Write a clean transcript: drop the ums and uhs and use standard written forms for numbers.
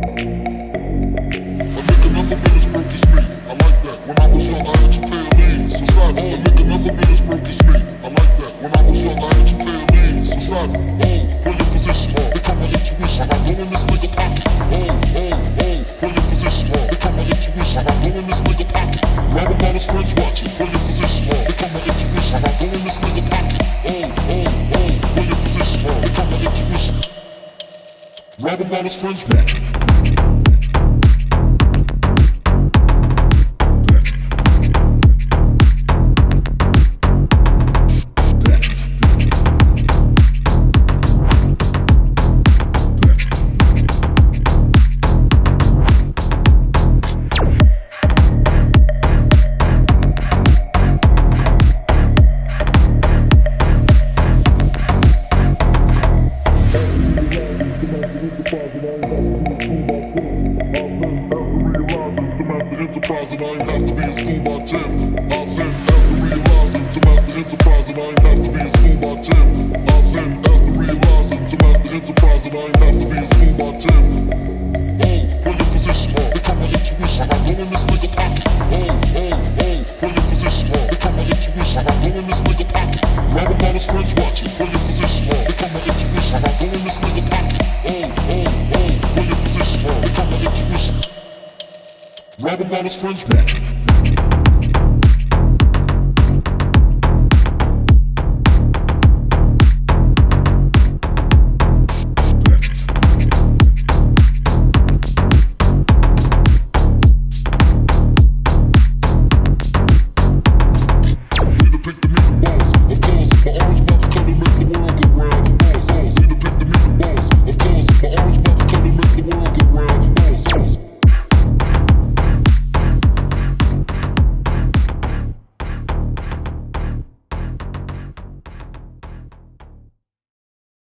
A nigga never been as broke as me. I like that. When I was young, I had to pay a leads. Besides, a nigga never been as broke as me. I like that. When I was young, I had to pay a leads. Besides, for your position, they come my intuition. I go in this nigga pocket. For your position, they come my intuition. I go in this nigga pocket. Rob him while his friends watching. For your position, they come my intuition. I go in this nigga pocket. For your position, they come my intuition. Rob him while his friends watching. Enterprise and I ain't have to be in school by 10. I've been after realizing to master enterprise and I ain't have to be in school by 10. I've been after realizing to master enterprise and I ain't have to be in school by 10. For your position, they come my intuition. I go in this nigga pocket. For your position, they come my intuition. I go in this nigga pocket. Rob him while his friends watching. For your position, they come my intuition. I go in this nigga pocket. For your position, they come my intuition. Rob him while his friends watching.